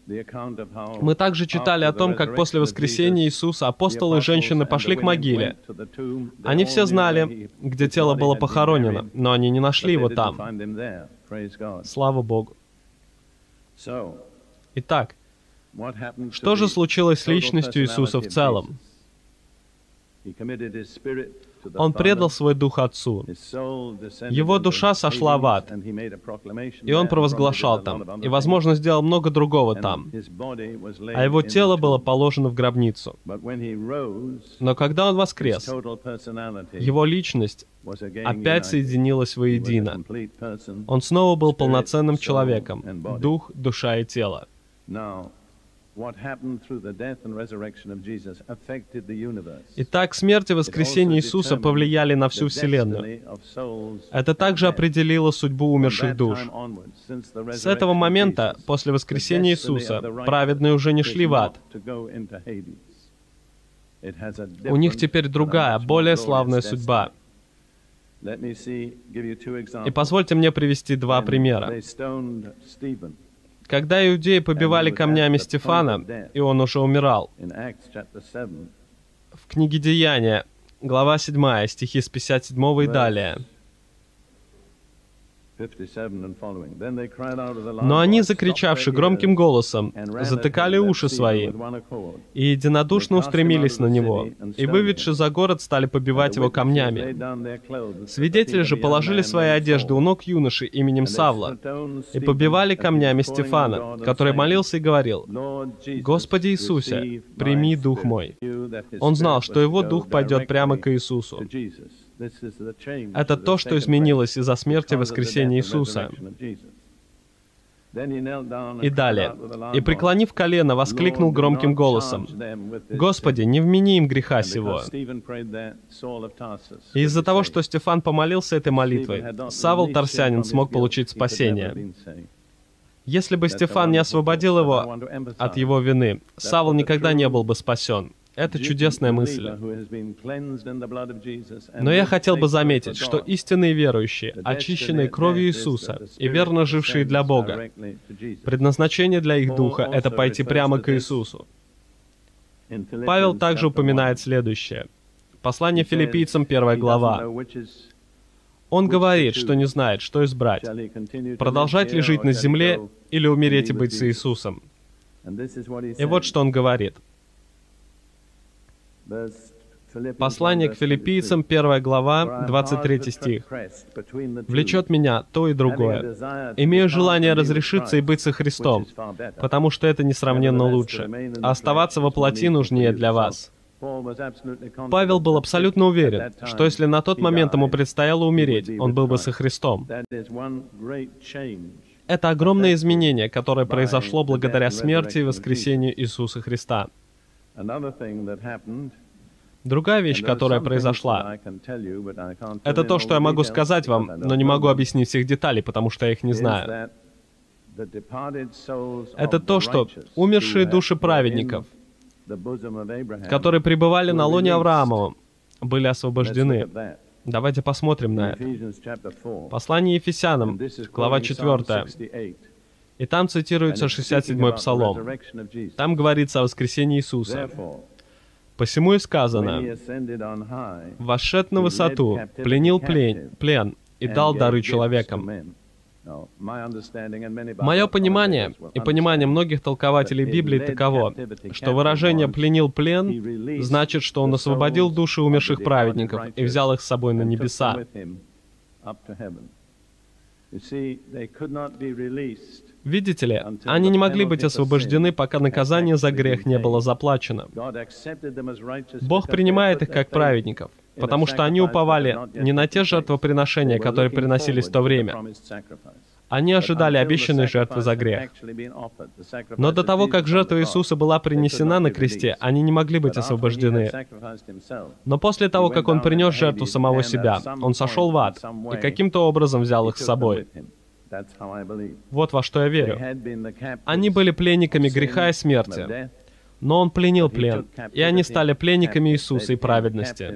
Мы также читали о том, как после воскресения Иисуса апостолы и женщины пошли к могиле. Они все знали, где тело было похоронено, но они не нашли его там. Слава Богу. Итак, что же случилось с личностью Иисуса в целом? Он предал свой дух Отцу. Его душа сошла в ад, и он провозглашал там, и, возможно, сделал много другого там, а его тело было положено в гробницу. Но когда он воскрес, его личность опять соединилась воедино. Он снова был полноценным человеком, дух, душа и тело. Итак, смерть и воскресение Иисуса повлияли на всю Вселенную. Это также определило судьбу умерших душ. С этого момента, после воскресения Иисуса, праведные уже не шли в ад. У них теперь другая, более славная судьба. И позвольте мне привести два примера. Когда иудеи побивали камнями Стефана, и он уже умирал, в книге Деяния, глава 7, стихи с 57 и далее. Но они, закричавши громким голосом, затыкали уши свои, и единодушно устремились на него, и, выведши за город, стали побивать его камнями. Свидетели же положили свои одежды у ног юноши именем Савла, и побивали камнями Стефана, который молился и говорил: «Господи Иисусе, прими дух мой». Он знал, что его дух пойдет прямо к Иисусу. Это то, что изменилось из-за смерти и воскресения Иисуса. И далее. «И, преклонив колено, воскликнул громким голосом: Господи, не вмени им греха сего». И из-за того, что Стефан помолился этой молитвой, Савл Тарсянин смог получить спасение. Если бы Стефан не освободил его от его вины, Савл никогда не был бы спасен. Это чудесная мысль. Но я хотел бы заметить, что истинные верующие, очищенные кровью Иисуса и верно жившие для Бога, предназначение для их духа — это пойти прямо к Иисусу. Павел также упоминает следующее. Послание Филиппийцам, 1 глава. Он говорит, что не знает, что избрать: продолжать ли жить на земле или умереть и быть с Иисусом. И вот что он говорит. Послание к Филиппийцам, 1 глава, 23 стих. «Влечет меня то и другое. Имею желание разрешиться и быть со Христом, потому что это несравненно лучше, а оставаться во плоти нужнее для вас». Павел был абсолютно уверен, что если на тот момент ему предстояло умереть, он был бы со Христом. Это огромное изменение, которое произошло благодаря смерти и воскресению Иисуса Христа. Другая вещь, которая произошла, это то, что я могу сказать вам, но не могу объяснить всех деталей, потому что я их не знаю. Это то, что умершие души праведников, которые пребывали на лоне Авраамова, были освобождены. Давайте посмотрим на это. Послание Ефесянам, глава 4. И там цитируется 67-й Псалом. Там говорится о воскресении Иисуса. «Посему и сказано: вошед на высоту, пленил плен и дал дары человекам». Мое понимание и понимание многих толкователей Библии таково, что выражение «пленил плен» значит, что он освободил души умерших праведников и взял их с собой на небеса. Видите ли, они не могли быть освобождены, пока наказание за грех не было заплачено. Бог принимает их как праведников, потому что они уповали не на те жертвоприношения, которые приносились в то время. Они ожидали обещанной жертвы за грех. Но до того, как жертва Иисуса была принесена на кресте, они не могли быть освобождены. Но после того, как Он принес жертву самого себя, Он сошел в ад и каким-то образом взял их с собой. Вот во что я верю. Они были пленниками греха и смерти, но Он пленил плен, и они стали пленниками Иисуса и праведности.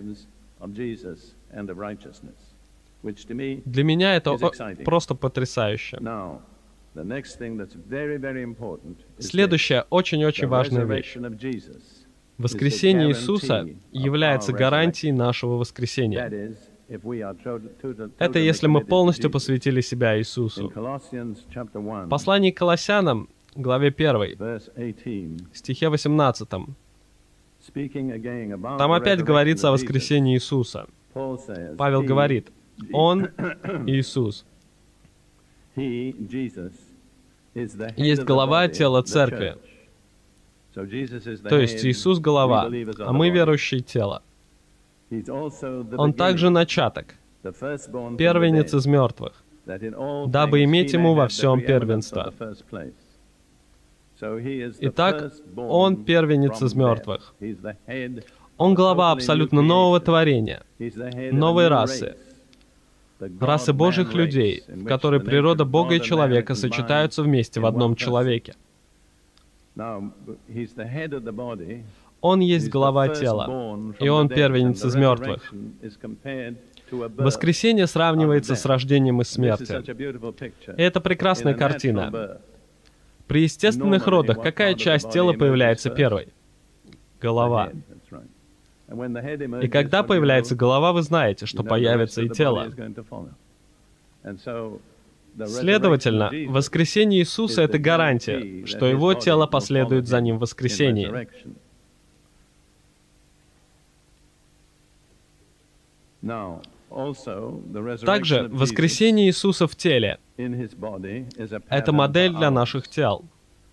Для меня это просто потрясающе. Следующая очень-очень важная вещь. Воскресение Иисуса является гарантией нашего воскресения. Это если мы полностью посвятили себя Иисусу. В послании к Колоссянам, главе 1, стихе 18, там опять говорится о воскресении Иисуса. Павел говорит, Он, Иисус, есть голова тела церкви. То есть Иисус — голова, а мы верующие — тело. Он также начаток, первенец из мертвых, дабы иметь Ему во всем первенство. Итак, Он первенец из мертвых. Он глава абсолютно нового творения, новой расы, расы Божьих людей, в которой природа Бога и человека сочетаются вместе в одном человеке. Он есть глава тела, и Он первенец из мертвых. Воскресение сравнивается с рождением из смерти. И это прекрасная картина. При естественных родах какая часть тела появляется первой? Голова. И когда появляется голова, вы знаете, что появится и тело. Следовательно, воскресение Иисуса — это гарантия, что Его тело последует за Ним в воскресении. Также воскресение Иисуса в теле — это модель для наших тел.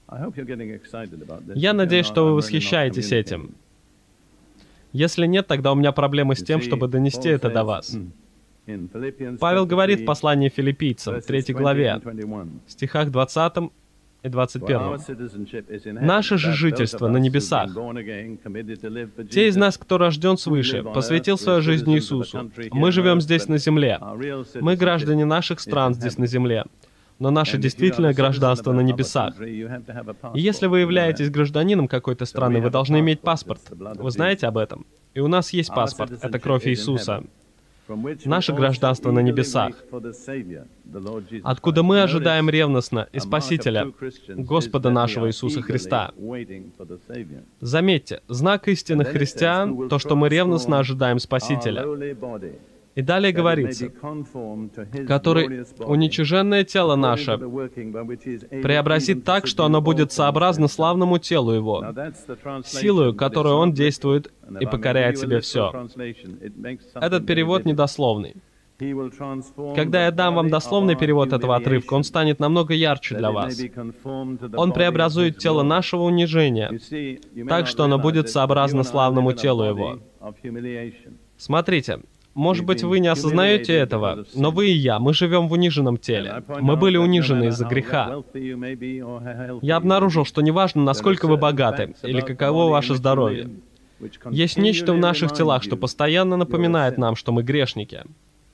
Я надеюсь, что вы восхищаетесь этим. Если нет, тогда у меня проблемы с тем, чтобы донести это до вас. Павел говорит в послании Филиппийцам, 3 главе, стихах 20 и 21. «Наше же жительство на небесах. Те из нас, кто рожден свыше, посвятил свою жизнь Иисусу. Мы живем здесь на земле. Мы граждане наших стран здесь на земле. Но наше действительное гражданство на небесах. И если вы являетесь гражданином какой-то страны, вы должны иметь паспорт. Вы знаете об этом? И у нас есть паспорт. Это кровь Иисуса. Наше гражданство на небесах, откуда мы ожидаем ревностно и Спасителя, Господа нашего Иисуса Христа. Заметьте, знак истинных христиан — то, что мы ревностно ожидаем Спасителя. И далее говорится, который уничиженное тело наше преобразит так, что оно будет сообразно славному телу Его, силою, которую Он действует и покоряет себе все. Этот перевод недословный. Когда я дам вам дословный перевод этого отрывка, он станет намного ярче для вас. Он преобразует тело нашего унижения так, что оно будет сообразно славному телу Его. Смотрите, может быть, вы не осознаете этого, но вы и я, мы живем в униженном теле. Мы были унижены из-за греха. Я обнаружил, что неважно, насколько вы богаты или каково ваше здоровье, есть нечто в наших телах, что постоянно напоминает нам, что мы грешники.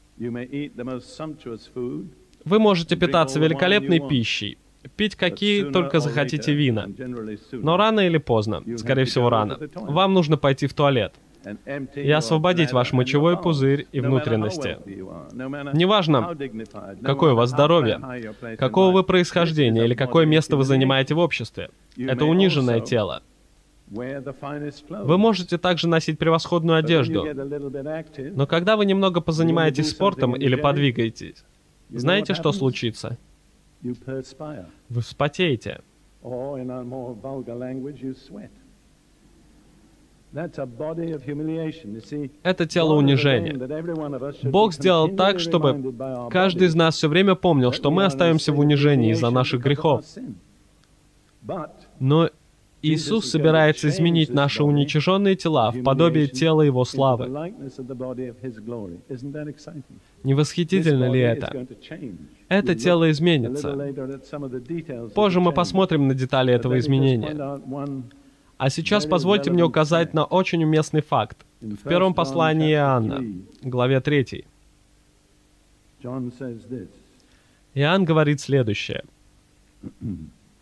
Вы можете питаться великолепной пищей, пить какие только захотите вина, но рано или поздно, скорее всего рано, вам нужно пойти в туалет и освободить ваш мочевой пузырь и внутренности. Неважно, какое у вас здоровье, какого вы происхождения или какое место вы занимаете в обществе. Это униженное тело. Вы можете также носить превосходную одежду, но когда вы немного позанимаетесь спортом или подвигаетесь, знаете, что случится? Вы вспотеете. Это тело унижения. Бог сделал так, чтобы каждый из нас все время помнил, что мы остаемся в унижении из-за наших грехов. Но Иисус собирается изменить наши уничиженные тела в подобие тела Его славы. Не восхитительно ли это? Это тело изменится. Позже мы посмотрим на детали этого изменения. А сейчас позвольте мне указать на очень уместный факт. В первом послании Иоанна, главе 3. Иоанн говорит следующее.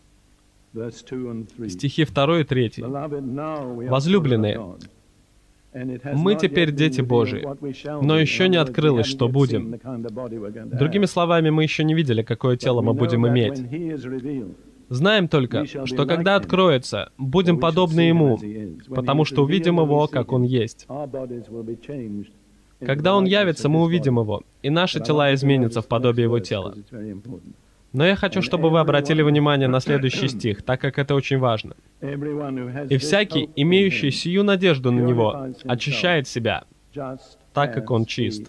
Стихи 2 и 3. «Возлюбленные, Мы теперь дети Божии, но еще не открылось, что будем. Другими словами, мы еще не видели, какое тело мы будем иметь. Знаем только, что когда откроется, будем подобны Ему, потому что увидим Его, как Он есть. Когда Он явится, мы увидим Его, и наши тела изменятся в подобие Его тела. Но я хочу, чтобы вы обратили внимание на следующий стих, так как это очень важно. «И всякий, имеющий сию надежду на Него, очищает себя, так как он чист».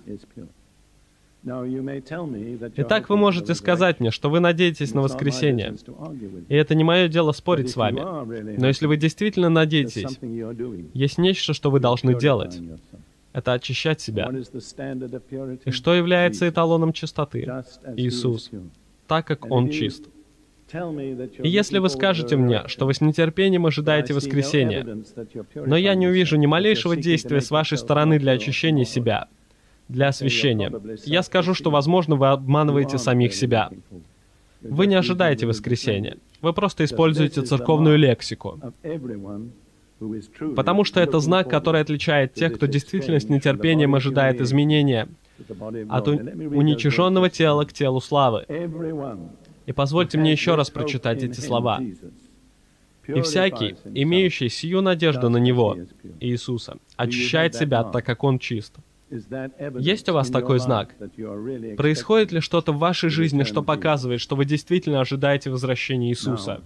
Итак, вы можете сказать мне, что вы надеетесь на воскресение. И это не мое дело спорить с вами. Но если вы действительно надеетесь, есть нечто, что вы должны делать. Это очищать себя. И что является эталоном чистоты? Иисус. Так как Он чист. И если вы скажете мне, что вы с нетерпением ожидаете воскресения, но я не увижу ни малейшего действия с вашей стороны для очищения себя, для освящения, я скажу, что, возможно, вы обманываете самих себя. Вы не ожидаете воскресения. Вы просто используете церковную лексику. Потому что это знак, который отличает тех, кто действительно с нетерпением ожидает изменения от уничиженного тела к телу славы. И позвольте мне еще раз прочитать эти слова. «И всякий, имеющий сию надежду на Него, Иисуса, очищает себя, так как Он чист». Есть у вас такой знак? Происходит ли что-то в вашей жизни, что показывает, что вы действительно ожидаете возвращения Иисуса?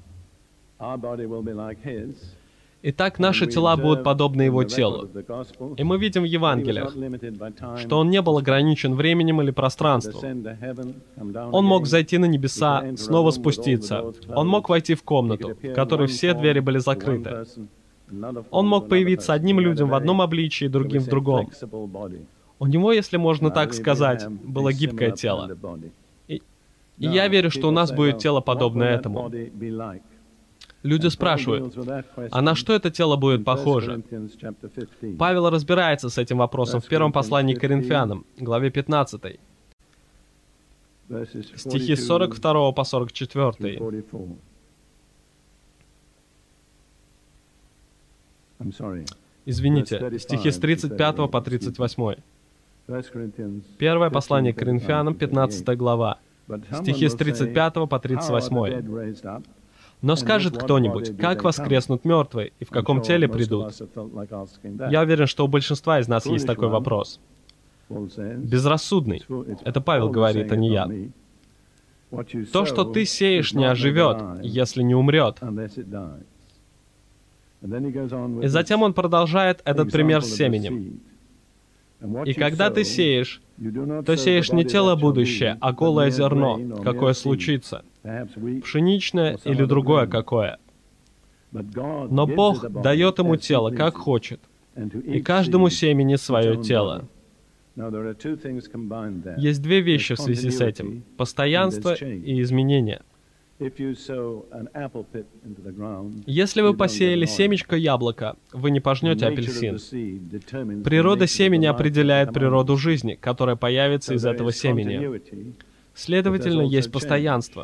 Итак, наши тела будут подобны Его телу. И мы видим в Евангелиях, что Он не был ограничен временем или пространством. Он мог зайти на небеса, снова спуститься. Он мог войти в комнату, в которой все двери были закрыты. Он мог появиться одним людям в одном обличии, другим в другом. У Него, если можно так сказать, было гибкое тело. И я верю, что у нас будет тело, подобное этому. Люди спрашивают, а на что это тело будет похоже? Павел разбирается с этим вопросом в первом послании к Коринфянам, главе 15, стихи с 42 по 44. Извините, стихи с 35 по 38. Первое послание к Коринфянам, 15 глава, стихи с 35 по 38. «Но скажет кто-нибудь, как воскреснут мертвые, и в каком теле придут?» Я уверен, что у большинства из нас есть такой вопрос. Безрассудный. Это Павел говорит, а не я. То, что ты сеешь, не оживет, если не умрет. И затем он продолжает этот пример с семенем. «И когда ты сеешь, то сеешь не тело будущее, а голое зерно, какое случится, пшеничное или другое какое. Но Бог дает ему тело, как хочет, и каждому семени свое тело». Есть две вещи в связи с этим — постоянство и изменение. Если вы посеяли семечко яблока, вы не пожнете апельсин. Природа семени определяет природу жизни, которая появится из этого семени. Следовательно, есть постоянство.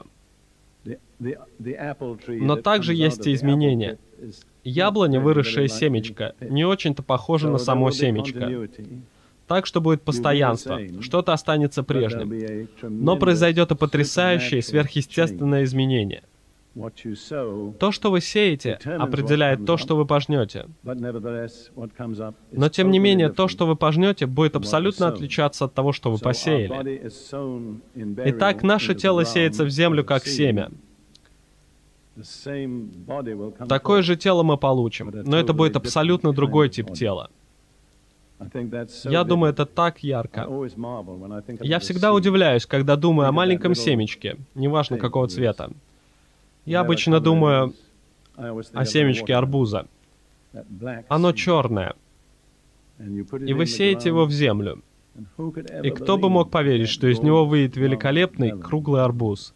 Но также есть и изменения. Яблоня, выросшее семечко, не очень-то похоже на само семечко. Так что будет постоянство, что-то останется прежним. Но произойдет и потрясающее, сверхъестественное изменение. То, что вы сеете, определяет то, что вы пожнете. Но, тем не менее, то, что вы пожнете, будет абсолютно отличаться от того, что вы посеяли. Итак, наше тело сеется в землю как семя. Такое же тело мы получим, но это будет абсолютно другой тип тела. Я думаю, это так ярко. Я всегда удивляюсь, когда думаю о маленьком семечке, неважно какого цвета. Я обычно думаю о семечке арбуза. Оно черное. И вы сеете его в землю. И кто бы мог поверить, что из него выйдет великолепный круглый арбуз?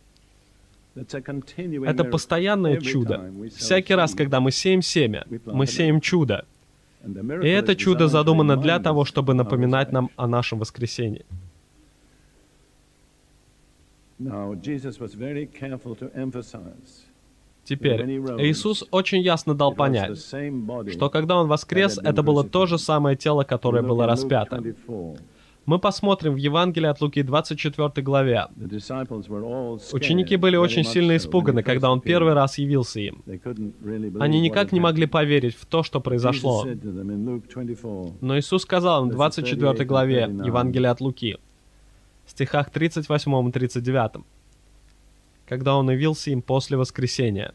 Это постоянное чудо. Всякий раз, когда мы сеем семя, мы сеем чудо. И это чудо задумано для того, чтобы напоминать нам о нашем воскресении. Теперь, Иисус очень ясно дал понять, что когда Он воскрес, это было то же самое тело, которое было распято. Мы посмотрим в Евангелии от Луки 24 главе. Ученики были очень сильно испуганы, когда Он первый раз явился им. Они никак не могли поверить в то, что произошло. Но Иисус сказал им в 24 главе Евангелия от Луки, в стихах 38 и 39, когда Он явился им после воскресения.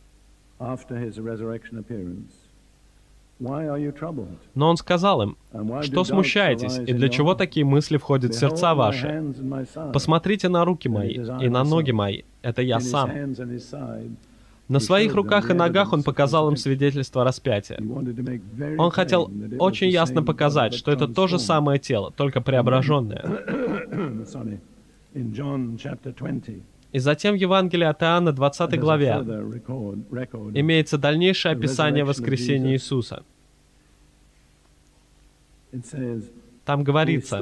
Но Он сказал им: «Что смущаетесь, и для чего такие мысли входят в сердца ваши? Посмотрите на руки мои и на ноги мои, это я сам». На своих руках и ногах Он показал им свидетельство распятия. Он хотел очень ясно показать, что это то же самое тело, только преображенное. И затем в Евангелии от Иоанна, 20 главе, имеется дальнейшее описание воскресения Иисуса. Там говорится,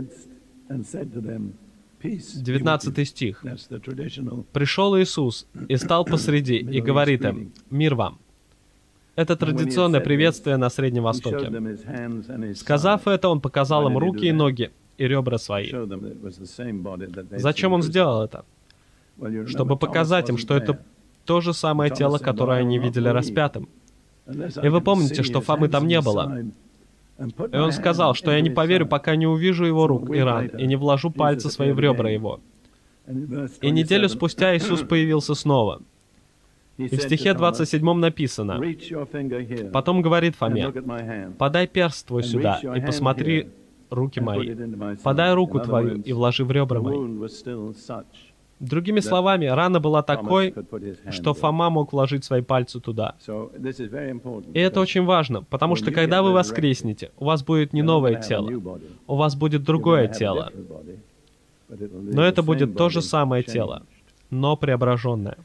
19 стих, «Пришел Иисус и стал посреди, и говорит им: мир вам». Это традиционное приветствие на Среднем Востоке. Сказав это, Он показал им руки и ноги, и ребра свои. Зачем Он сделал это? Чтобы показать им, что это то же самое тело, которое они видели распятым. И вы помните, что Фомы там не было. И он сказал, что я не поверю, пока не увижу его рук и ран, и не вложу пальцы свои в ребра его. И неделю спустя Иисус появился снова. И в стихе 27 написано: «Потом говорит Фоме: подай перст твой сюда, и посмотри руки мои. Подай руку твою, и вложи в ребра мои». Другими словами, рана была такой, что Фома мог вложить свои пальцы туда. И это очень важно, потому что когда вы воскреснете, у вас будет не новое тело, у вас будет другое тело. Но это будет то же самое тело, но преображенное.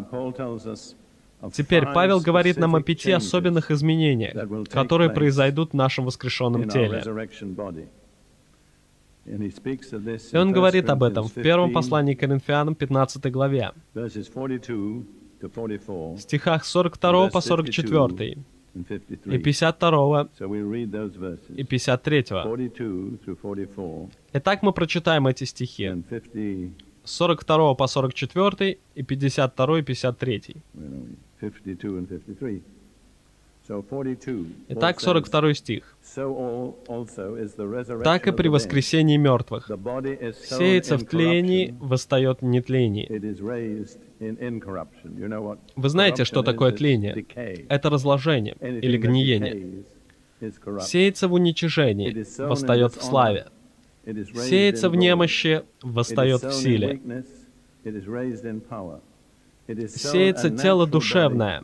Теперь Павел говорит нам о 5 особенных изменениях, которые произойдут в нашем воскрешенном теле. И он говорит об этом в первом послании к Коринфянам, 15 главе, в стихах 42 по 44, и 52 и 53. Итак, мы прочитаем эти стихи. С 42 по 44 и 52 и 53. Итак, 42 стих. «Так и при воскресении мертвых. Сеется в тлении, восстает в нетлении». Вы знаете, что такое тление? Это разложение или гниение. Сеется в уничижении, восстает в славе. Сеется в немощи, восстает в силе. Сеется тело душевное.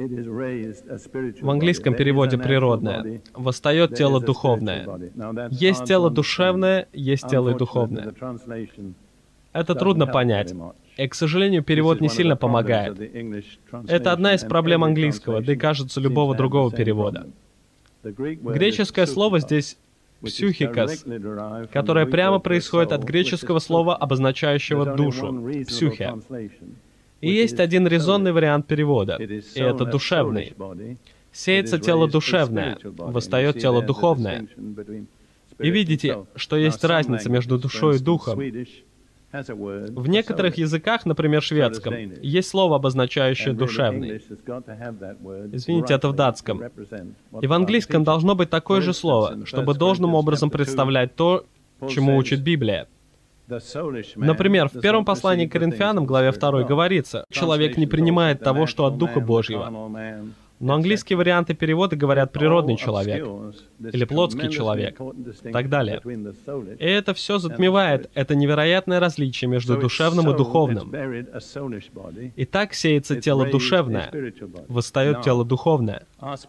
В английском переводе «природное». Восстает тело духовное. Есть тело душевное, есть тело и духовное. Это трудно понять. И, к сожалению, перевод не сильно помогает. Это одна из проблем английского, да и, кажется, любого другого перевода. Греческое слово здесь «псюхикос», которое прямо происходит от греческого слова, обозначающего душу, «псюхе». И есть один резонный вариант перевода, и это душевный. Сеется тело душевное, восстает тело духовное. И видите, что есть разница между душой и духом. В некоторых языках, например, шведском, есть слово, обозначающее душевный. Извините, это в датском. И в английском должно быть такое же слово, чтобы должным образом представлять то, чему учит Библия. Например, в первом послании к Коринфянам, главе 2, говорится: «Человек не принимает того, что от Духа Божьего». Но английские варианты перевода говорят «природный человек» или «плотский человек» и так далее. И это все затмевает это невероятное различие между душевным и духовным. И так сеется тело душевное, восстает тело духовное.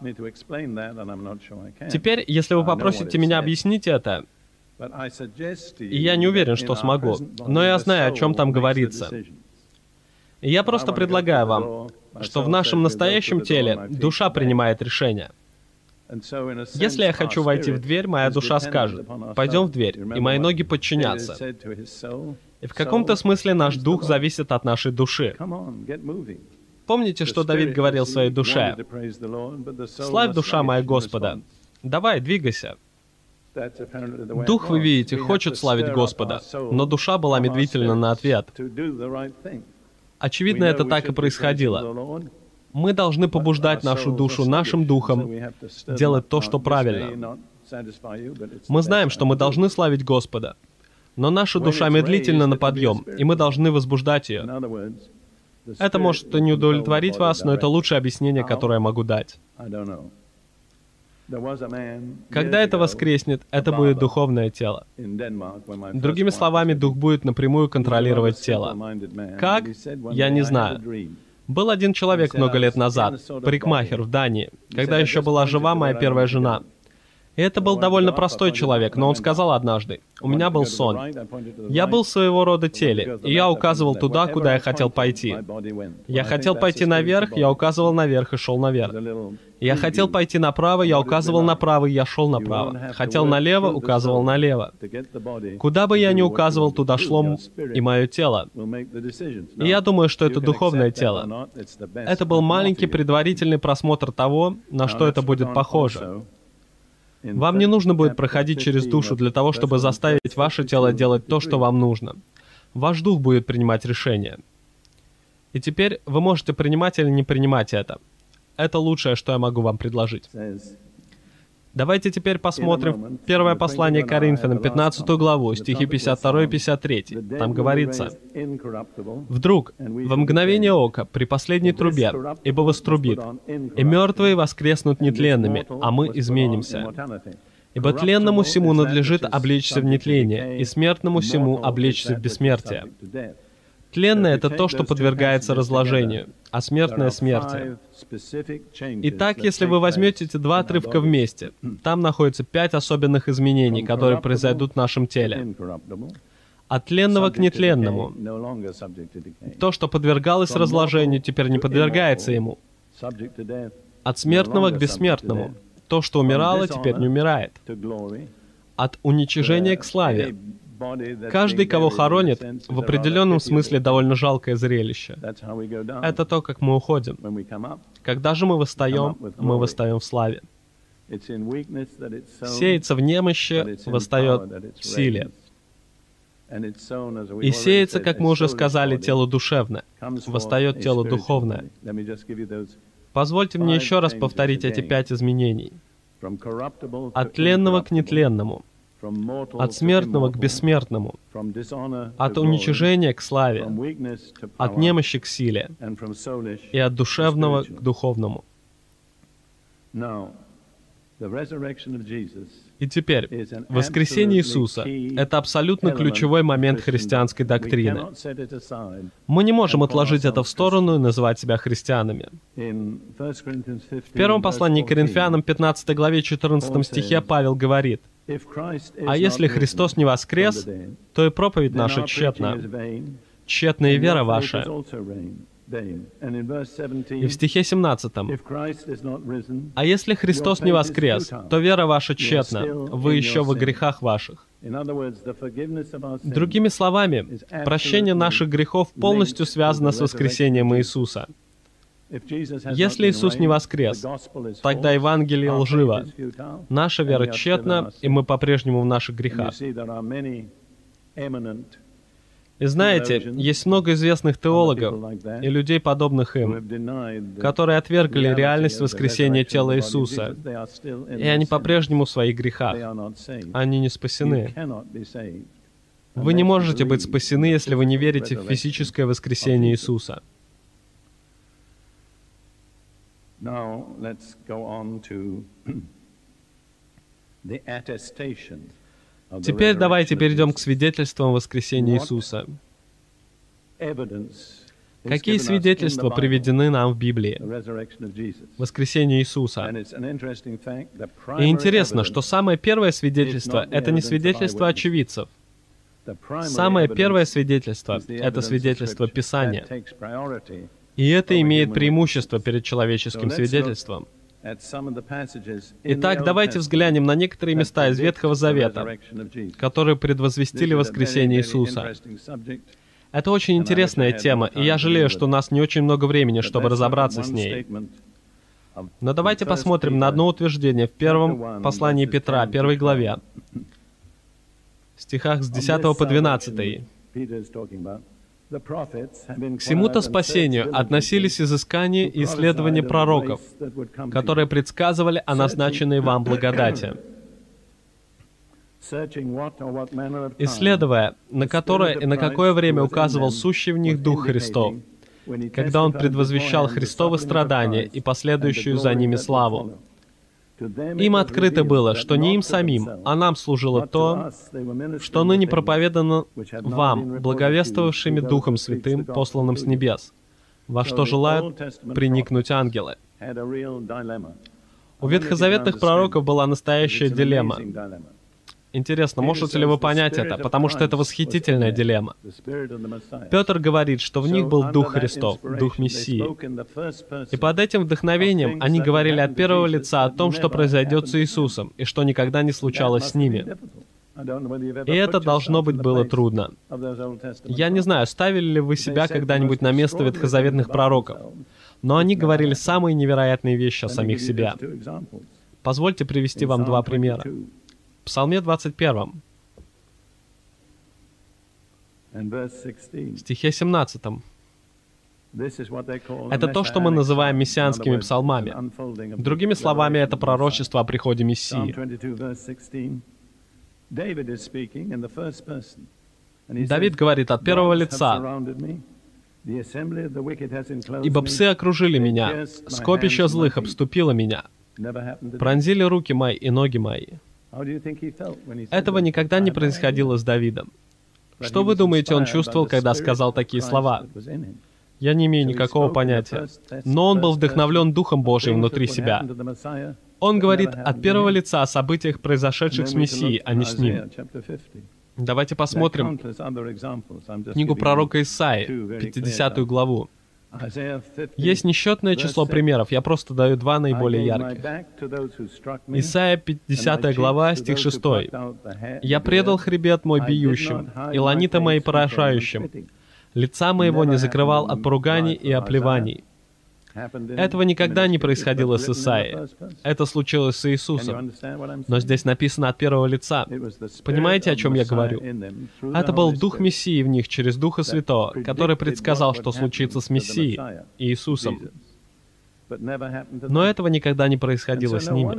Теперь, если вы попросите меня объяснить это, и я не уверен, что смогу, но я знаю, о чем там говорится. И я просто предлагаю вам, что в нашем настоящем теле душа принимает решение. Если я хочу войти в дверь, моя душа скажет: «Пойдем в дверь», и мои ноги подчинятся. И в каком-то смысле наш дух зависит от нашей души. Помните, что Давид говорил своей душе? «Славь, душа моя, Господа». Давай, двигайся. Дух, вы видите, хочет славить Господа, но душа была медлительна на ответ. Очевидно, это так и происходило. Мы должны побуждать нашу душу нашим духом делать то, что правильно. Мы знаем, что мы должны славить Господа, но наша душа медлительна на подъем, и мы должны возбуждать ее. Это может не удовлетворить вас, но это лучшее объяснение, которое я могу дать. Когда это воскреснет, это будет духовное тело. Другими словами, дух будет напрямую контролировать тело. Как? Я не знаю. Был один человек много лет назад, парикмахер в Дании, когда еще была жива моя первая жена. И это был довольно простой человек, но он сказал однажды: «У меня был сон. Я был своего рода теле, и я указывал туда, куда я хотел пойти. Я хотел пойти наверх, я указывал наверх и шел наверх. Я хотел пойти направо, я указывал направо, и я шел направо. Хотел налево, указывал налево. Куда бы я ни указывал, туда шло и мое тело. И я думаю, что это духовное тело. Это был маленький предварительный просмотр того, на что это будет похоже. Вам не нужно будет проходить через душу для того, чтобы заставить ваше тело делать то, что вам нужно. Ваш дух будет принимать решение. И теперь вы можете принимать или не принимать это. Это лучшее, что я могу вам предложить. Давайте теперь посмотрим первое послание Коринфянам, 15 главу, стихи 52 и 53. Там говорится: «Вдруг, во мгновение ока, при последней трубе, ибо вострубит, и мертвые воскреснут нетленными, а мы изменимся. Ибо тленному сему надлежит облечься в нетление, и смертному сему облечься в бессмертие». Тленное — это то, что подвергается разложению, а смертное — смерти. Итак, если вы возьмете эти два отрывка вместе, там находится 5 особенных изменений, которые произойдут в нашем теле. От тленного к нетленному. То, что подвергалось разложению, теперь не подвергается ему. От смертного к бессмертному. То, что умирало, теперь не умирает. От уничижения к славе. Каждый, кого хоронит, в определенном смысле довольно жалкое зрелище. Это то, как мы уходим. Когда же мы восстаем в славе. Сеется в немощи, восстает в силе. И сеется, как мы уже сказали, тело душевное, восстает тело духовное. Позвольте мне еще раз повторить эти 5 изменений. От тленного к нетленному. От смертного к бессмертному, от уничижения к славе, от немощи к силе и от душевного к духовному. И теперь, воскресение Иисуса — это абсолютно ключевой момент христианской доктрины. Мы не можем отложить это в сторону и называть себя христианами. В первом послании к Коринфянам, 15 главе 14 стихе, Павел говорит: «А если Христос не воскрес, то и проповедь наша тщетна, тщетна и вера ваша». И в стихе 17: «А если Христос не воскрес, то вера ваша тщетна, вы еще во грехах ваших». Другими словами, прощение наших грехов полностью связано с воскресением Иисуса. Если Иисус не воскрес, тогда Евангелие лживо. Наша вера тщетна, и мы по-прежнему в наших грехах. И знаете, есть много известных теологов и людей, подобных им, которые отвергли реальность воскресения тела Иисуса, и они по-прежнему в своих грехах. Они не спасены. Вы не можете быть спасены, если вы не верите в физическое воскресение Иисуса. Теперь давайте перейдем к свидетельствам о воскресении Иисуса. Какие свидетельства приведены нам в Библии? Воскресение Иисуса. И интересно, что самое первое свидетельство — это не свидетельство очевидцев. Самое первое свидетельство — это свидетельство Писания. И это имеет преимущество перед человеческим свидетельством. Итак, давайте взглянем на некоторые места из Ветхого Завета, которые предвозвестили воскресение Иисуса. Это очень интересная тема, и я жалею, что у нас не очень много времени, чтобы разобраться с ней. Но давайте посмотрим на одно утверждение в первом послании Петра, 1 главе, в стихах с 10 по 12. «К сему-то спасению относились изыскания и исследования пророков, которые предсказывали о назначенной вам благодати, исследуя, на которое и на какое время указывал сущий в них Дух Христов, когда Он предвозвещал Христовы страдания и последующую за ними славу. Им открыто было, что не им самим, а нам служило то, что ныне проповедано вам, благовествовавшими Духом Святым, посланным с небес, во что желают приникнуть ангелы». У ветхозаветных пророков была настоящая дилемма. Интересно, можете ли вы понять это? Потому что это восхитительная дилемма. Петр говорит, что в них был Дух Христов, Дух Мессии. И под этим вдохновением они говорили от первого лица о том, что произойдет с Иисусом, и что никогда не случалось с ними. И это, должно быть, было трудно. Я не знаю, ставили ли вы себя когда-нибудь на место ветхозаветных пророков, но они говорили самые невероятные вещи о самих себе. Позвольте привести вам два примера. В Псалме 21, стихе 17. Это то, что мы называем мессианскими псалмами. Другими словами, это пророчество о приходе Мессии. Давид говорит от первого лица: «Ибо псы окружили меня, скопище злых обступило меня, пронзили руки мои и ноги мои». Этого никогда не происходило с Давидом. Что вы думаете, он чувствовал, когда сказал такие слова? Я не имею никакого понятия. Но он был вдохновлен Духом Божьим внутри себя. Он говорит от первого лица о событиях, произошедших с Мессией, а не с ним. Давайте посмотрим книгу пророка Исаии, 50 главу. Есть несчетное число примеров, я просто даю два наиболее ярких. Исайя 50 глава, стих 6. «Я предал хребет мой биющим, и ланиты мои поражающим. Лица моего не закрывал от поруганий и оплеваний». Этого никогда не происходило с Исаией. Это случилось с Иисусом. Но здесь написано от первого лица. Понимаете, о чем я говорю? Это был Дух Мессии в них через Духа Святого, который предсказал, что случится с Мессией, Иисусом. Но этого никогда не происходило с ними.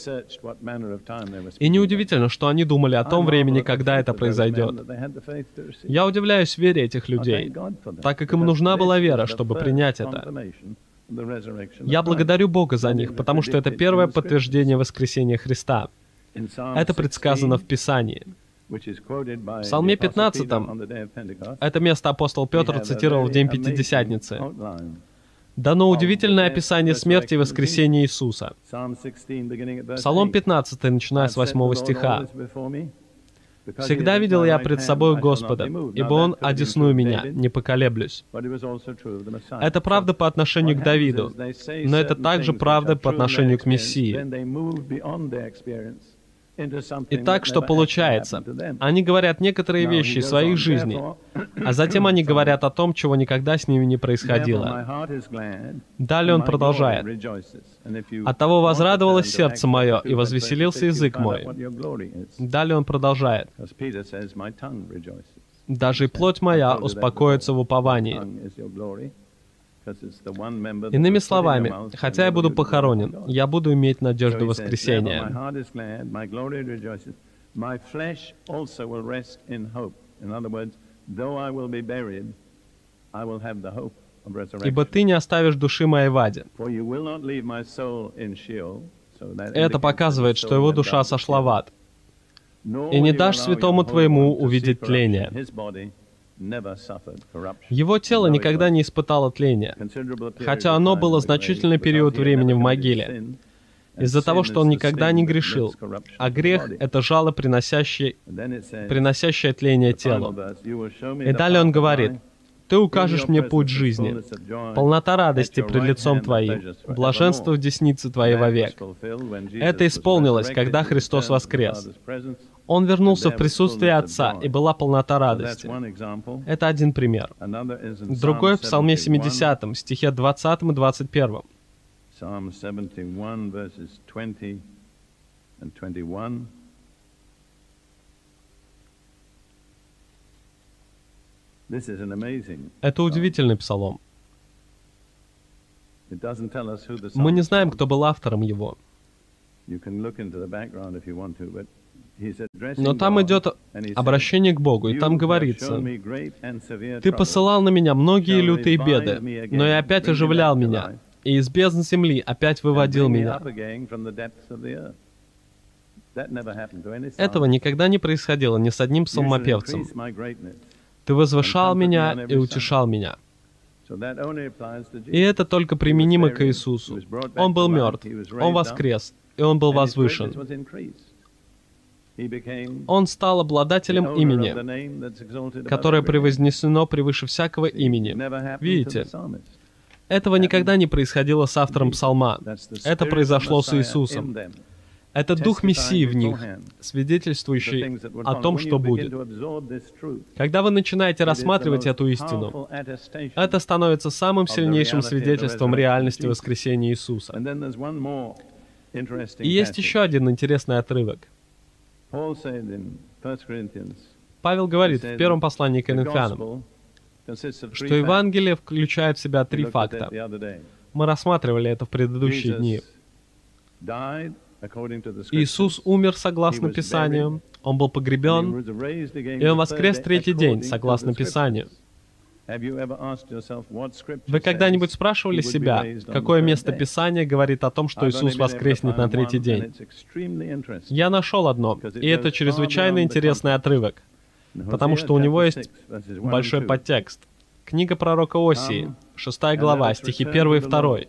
И неудивительно, что они думали о том времени, когда это произойдет. Я удивляюсь вере этих людей, так как им нужна была вера, чтобы принять это. Я благодарю Бога за них, потому что это первое подтверждение воскресения Христа. Это предсказано в Писании. В Псалме 15 это место апостол Петр цитировал в день Пятидесятницы. Дано удивительное описание смерти и воскресения Иисуса. Псалом 15, начиная с 8 стиха. «Всегда видел я пред собой Господа, ибо Он одесную меня, не поколеблюсь». Это правда по отношению к Давиду, но это также правда по отношению к Мессии. Итак, что получается? Они говорят некоторые вещи из своих жизней, а затем они говорят о том, чего никогда с ними не происходило. Далее он продолжает. «Оттого возрадовалось сердце мое, и возвеселился язык мой». Далее он продолжает. «Даже и плоть моя успокоится в уповании». Иными словами, хотя я буду похоронен, я буду иметь надежду воскресения. «Ибо ты не оставишь души моей в аде». Это показывает, что его душа сошла в ад. «И не дашь святому твоему увидеть тление». Его тело никогда не испытало тления, хотя оно было значительный период времени в могиле, из-за того, что он никогда не грешил, а грех — это жало, приносящее тление телу. И далее он говорит: Ты укажешь мне путь жизни, полнота радости пред лицом Твоим, блаженство в деснице Твоей вовек. Это исполнилось, когда Христос воскрес. Он вернулся в присутствие Отца, и была полнота радости. Это один пример. Другой в Псалме 70, стихе 20 и 21. Psalm 71, verses 20 and 21. This is an amazing. Это удивительный псалом. It doesn't tell us who the Мы не psalmist знаем, was. кто был автором его. You can look into the background if you want to, but he's addressing Но там God, идет and he says, обращение к Богу, и "You там have говорится: shown me great and severe «Ты trouble, посылал на меня многие shall лютые revive беды, me again, но и опять bring me оживлял back to меня, life, и из бездны земли опять and выводил bring me меня». up again from the depths of the earth." That never happened to any Этого psalmist. никогда не происходило ни с одним You shall псалмопевцем. increase my greatness. Ты возвышал меня и утешал меня. So that only applies to И Jesus. это только применимо к Иисусу. Он был мертв, Он воскрес, и Он был And his возвышен. greatness was increased. He became Он стал the обладателем owner of the имени, name that's exalted above которое every name. превознесено превыше всякого It имени. never happened to Видите, the psalmist. этого никогда не происходило с автором псалма. That's the Это spirit of произошло с Messiah in Иисусом. them, Это Дух Мессии в них, the свидетельствующий things that would о follow. том, When что you begin будет. to absorb this truth, Когда вы начинаете it is the рассматривать most эту истину, powerful attestation. это становится самым the сильнейшим reality of the свидетельством resurrection of реальности Jesus. воскресения Иисуса. And then there's one more interesting И есть passage. еще один интересный отрывок. Paul said in 1 Corinthians, Павел говорит в первом послании к the Коринфянам, gospel consists of three что facts. Евангелие включает в себя We три looked at факта. that the other day. Мы рассматривали это в предыдущие дни. Jesus died according to the Иисус scriptures. умер согласно He was Писанию, Он был And he погребен, was raised again и Он the воскрес third day третий день according to согласно the Писанию. scriptures. Have you ever asked yourself what scripture Вы когда-нибудь says спрашивали he would be себя, raised on the какое third место day? Писания говорит о том, что I've only Иисус been able to воскреснет на find третий one, and день? it's extremely interesting. Я нашел одно, и это чрезвычайно интересный отрывок, In потому Hosea что у него chapter есть 6, verses 1 большой and 2. подтекст. Книга пророка Осии, 6 глава, стихи 1 и 2. For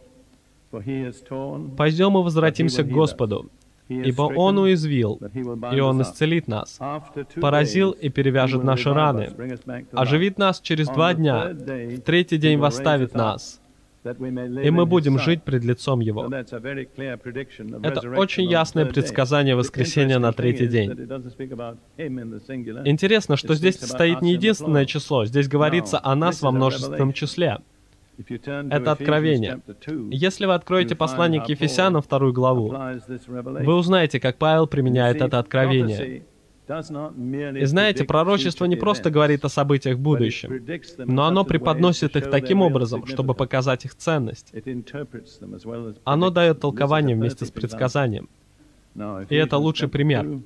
he has torn, «Пойдем и возвратимся к Господу, he has ибо Он stricken, уязвил, but he will bind и Он us up. исцелит нас, After 2 поразил days, и перевяжет he will наши revive раны, us, bring us back to life. оживит нас через 2 дня, в третий день восставит нас, That we may live и мы in his будем sight. жить пред лицом So Его». that's a very clear prediction of Это resurrection очень on the ясное third day. предсказание The воскресения на interesting thing третий is день. that it doesn't speak about him in the singular. Интересно, что It здесь speaks about стоит не us in the единственное plural. число, здесь говорится о нас во множественном числе. If you turn to Это Ephesians откровение. chapter 2, Если вы откроете you'll послание find к how Ефесянам, Paul 2 главу, applies this revelation. вы узнаете, как Павел You применяет see, это откровение. prophecy does not merely И знаете, predict пророчество не future просто events, говорит о событиях в but it будущем, predicts them in но оно such a way преподносит to их show таким their real образом, чтобы significance. показать их ценность. It interprets them as well as Оно predicts дает them. This is толкование a вместе с perfect example. предсказанием. Now, И это Ephesians лучший chapter пример. 2,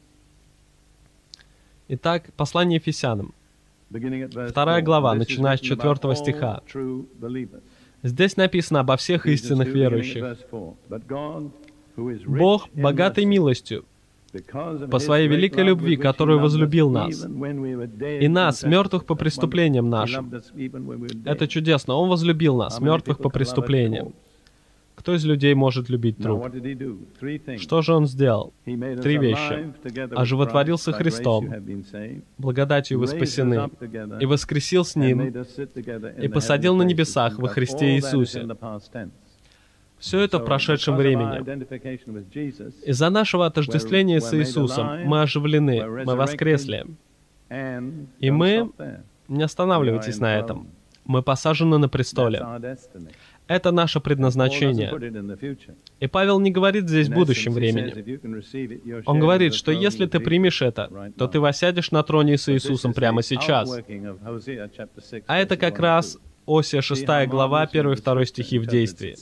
Итак, послание Ефесянам. beginning at verse 2 4. глава, This is начиная с written about 4 all стиха. true believers. Здесь написано обо всех Ephesians истинных 2, beginning at верующих. verse 4. But God, who is rich Бог, in богатый mercy, милостью, because of по his своей great великой love любви, with which he которую loved us, возлюбил нас, even when we were dead и in нас, trespasses. мертвых по That's преступлениям wonderful. He нашим. loved us even when we were dead. Это чудесно. Он возлюбил нас, How many мертвых people по can love a преступлениям. corpse? Кто из людей может любить Now, труп? what did he do? Three things. Что же он сделал? He made us 3 вещи. alive together with Оживотворился Christ. By grace Христом, you have been saved. благодатью вы Raised us спасены, up together и воскресил с and Ним, made us sit together in и the посадил heavenly на places. небесах во But Христе all that is Иисусе. in the past tense. Все это в So, прошедшем because of our времени. identification with Jesus, Из-за нашего отождествления с we're made Иисусом alive, мы оживлены, we're мы воскресли. and И don't мы, stop there. не останавливайтесь на этом, мы посажены на That's престоле. our destiny. Это наше Paul doesn't предназначение. put it in the future. И Павел не говорит здесь в In будущем essence, he says, времени. if you can receive it, you're Он sharing говорит, the что throne если with ты Jesus примешь это, right то now. ты воссядешь на троне с But this Иисусом is прямо the сейчас. outworking of Hosea chapter 6, А это verses как 1 and раз 2. Осия 6 глава, 1 и 2 стихи в действии.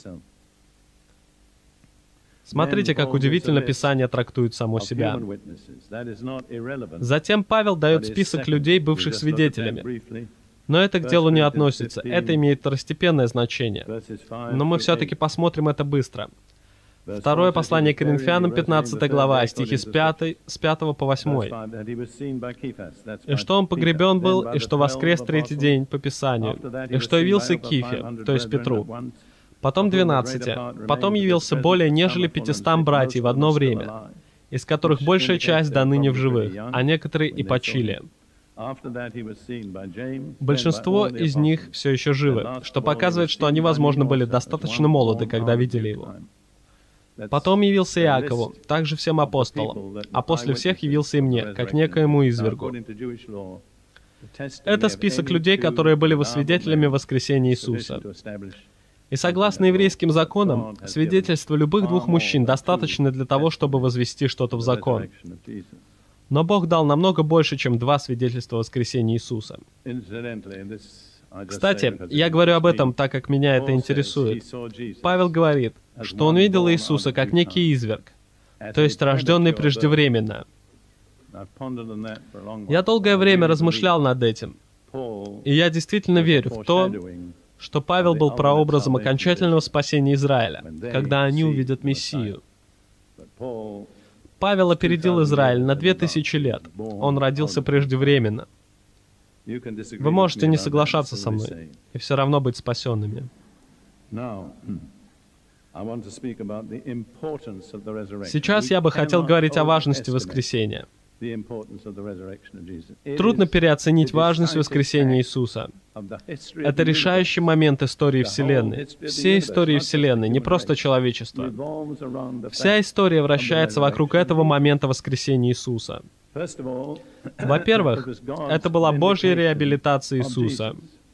Смотрите, как удивительно Писание трактует само себя. Затем Павел дает список людей, бывших свидетелями. Но это к делу не относится, это имеет второстепенное значение. Но мы все-таки посмотрим это быстро. Второе послание к Коринфянам, 15 глава, стихи с 5 по 8. «И что он погребен был, и что воскрес третий день по Писанию, и что явился Кифе, то есть Петру. Потом 12. Потом явился более нежели 500 братьев в одно время, из которых большая часть до ныне в живых, а некоторые и почили. Большинство из них все еще живы, что показывает, что они, возможно, были достаточно молоды, когда видели его. Потом явился Иакову, также всем апостолам, а после всех явился и мне, как некоему извергу. Это список людей, которые были свидетелями воскресения Иисуса. И согласно еврейским законам, свидетельства любых двух мужчин достаточно для того, чтобы возвести что-то в закон. Но Бог дал намного больше, чем 2 свидетельства воскресения Иисуса. Кстати, я говорю об этом, так как меня это интересует. Павел говорит, что он видел Иисуса как некий изверг, то есть рожденный преждевременно. Я долгое время размышлял над этим, и я действительно верю в то, что Павел был прообразом окончательного спасения Израиля, когда они увидят Мессию. Павел опередил Израиль на 2000 лет. Он родился преждевременно. Вы можете не соглашаться со мной и все равно быть спасенными. Сейчас я бы хотел говорить о важности воскресения. Трудно переоценить важность воскресения Иисуса. Это решающий момент истории Вселенной. Всей истории Вселенной, не просто человечества. Вся история вращается вокруг этого момента воскресения Иисуса. Во-первых, это была Божья реабилитация Иисуса.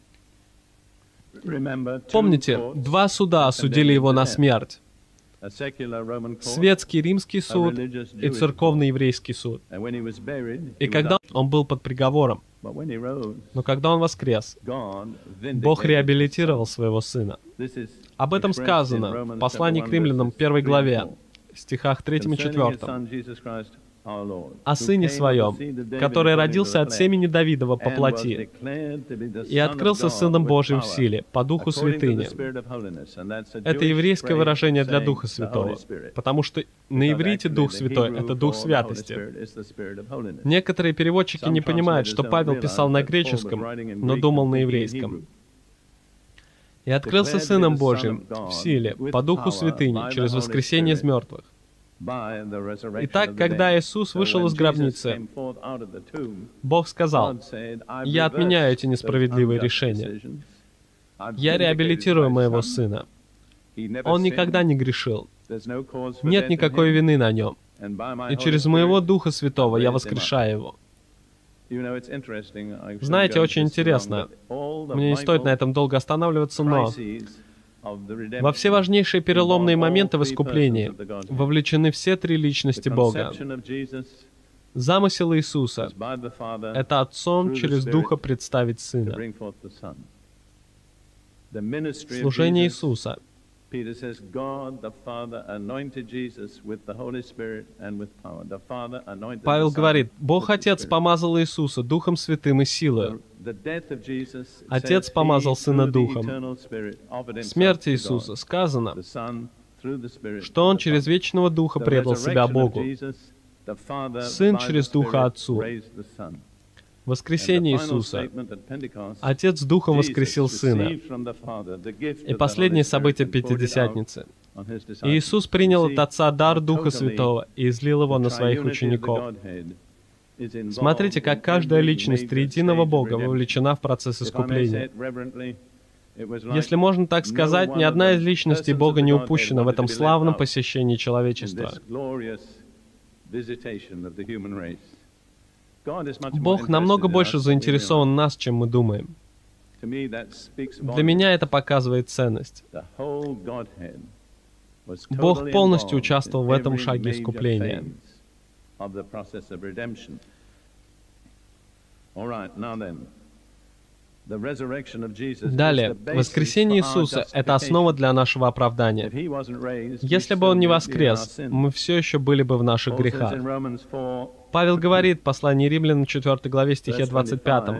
Помните, 2 суда осудили его на смерть. Светский римский суд и церковный еврейский суд. И когда он был под приговором, но когда он воскрес, Бог реабилитировал своего Сына. Об этом сказано в послании к римлянам 1 главе, стихах 3 и 4. «О Сыне Своем, который родился от семени Давидова по плоти, и открылся Сыном Божьим в силе, по Духу Святыни». Это еврейское выражение для Духа Святого, потому что на иврите Дух Святой — это Дух Святости. Некоторые переводчики не понимают, что Павел писал на греческом, но думал на еврейском. «И открылся Сыном Божьим в силе, по Духу Святыни, через воскресение из мертвых». Итак, когда Иисус вышел из гробницы, Бог сказал: «Я отменяю эти несправедливые решения. Я реабилитирую моего Сына. Он никогда не грешил. Нет никакой вины на нем. И через моего Духа Святого я воскрешаю его». Знаете, очень интересно. Мне не стоит на этом долго останавливаться, но во все важнейшие переломные моменты в искуплении вовлечены все 3 личности Бога. Замысел Иисуса — это Отцом через Духа представить Сына. Служение Иисуса — Павел говорит, Бог Отец помазал Иисуса Духом Святым и силой. Отец помазал Сына Духом. В смерти Иисуса сказано, что Он через вечного Духа предал себя Богу. Сын через Духа Отцу. Воскресение Иисуса. Отец Духом воскресил Сына. И последнее событие Пятидесятницы. Иисус принял от Отца дар Духа Святого и излил его на своих учеников. Смотрите, как каждая личность триединого Бога вовлечена в процесс искупления. Если можно так сказать, ни одна из личностей Бога не упущена в этом славном посещении человечества. Бог намного больше заинтересован в нас, чем мы думаем. Для меня это показывает ценность. Бог полностью участвовал в этом шаге искупления. Далее, воскресение Иисуса — это основа для нашего оправдания. Если бы Он не воскрес, мы все еще были бы в наших грехах. Павел говорит в послании Римлянам 4 главе стихе 25.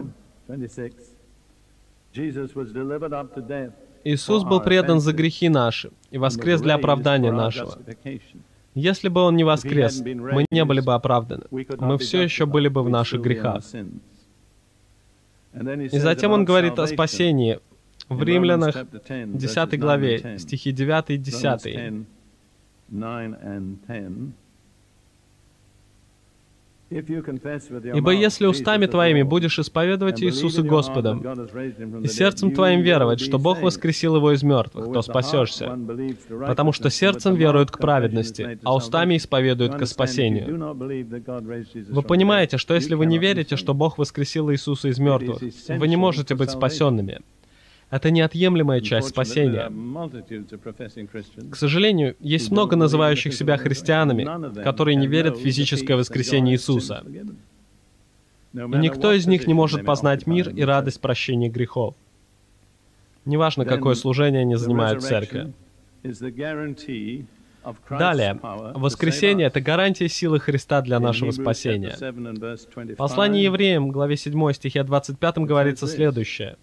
«Иисус был предан за грехи наши и воскрес для оправдания нашего». Если бы Он не воскрес, мы не были бы оправданы. Мы все еще были бы в наших грехах. И затем он говорит о спасении в Римлянах 10 главе, стихи 9 и 10. Ибо если устами твоими будешь исповедовать Иисуса Господом, и сердцем твоим веровать, что Бог воскресил Его из мертвых, то спасешься. Потому что сердцем веруют к праведности, а устами исповедуют ко спасению. Вы понимаете, что если вы не верите, что Бог воскресил Иисуса из мертвых, вы не можете быть спасенными. Это неотъемлемая часть спасения. К сожалению, есть много называющих себя христианами, которые не верят в физическое воскресение Иисуса. И никто из них не может познать мир и радость прощения грехов. Неважно, какое служение они занимают в церкви. Далее, воскресение — это гарантия силы Христа для нашего спасения. В послании Евреям, главе 7, стихе 25 говорится следующее.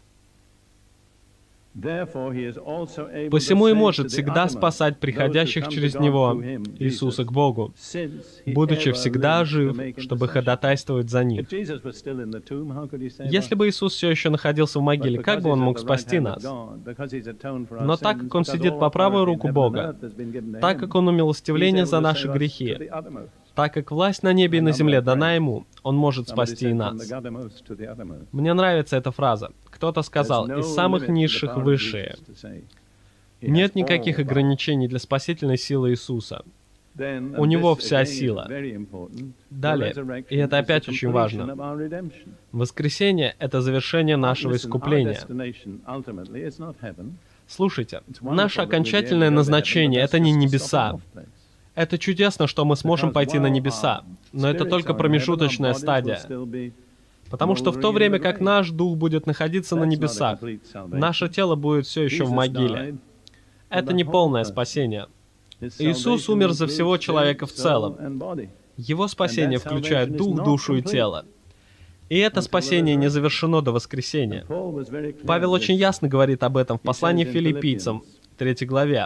«Посему и может всегда спасать приходящих через Него, Иисуса, к Богу, будучи всегда жив, чтобы ходатайствовать за них». Если бы Иисус все еще находился в могиле, как бы Он мог спасти нас? Но так как Он сидит по правую руку Бога, так как Он умилостивление за наши грехи, так как власть на небе и на земле дана Ему, Он может спасти и нас. Мне нравится эта фраза. Кто-то сказал, из самых низших высшие. Нет никаких ограничений для спасительной силы Иисуса. У Него вся сила. Далее, и это опять очень важно. Воскресение — это завершение нашего искупления. Слушайте, наше окончательное назначение — это не небеса. Это чудесно, что мы сможем пойти на небеса, но это только промежуточная стадия. Потому что в то время, как наш дух будет находиться на небесах, наше тело будет все еще в могиле. Это не полное спасение. Иисус умер за всего человека в целом. Его спасение включает дух, душу и тело. И это спасение не завершено до воскресения. Павел очень ясно говорит об этом в послании Филиппийцам, 3 главе.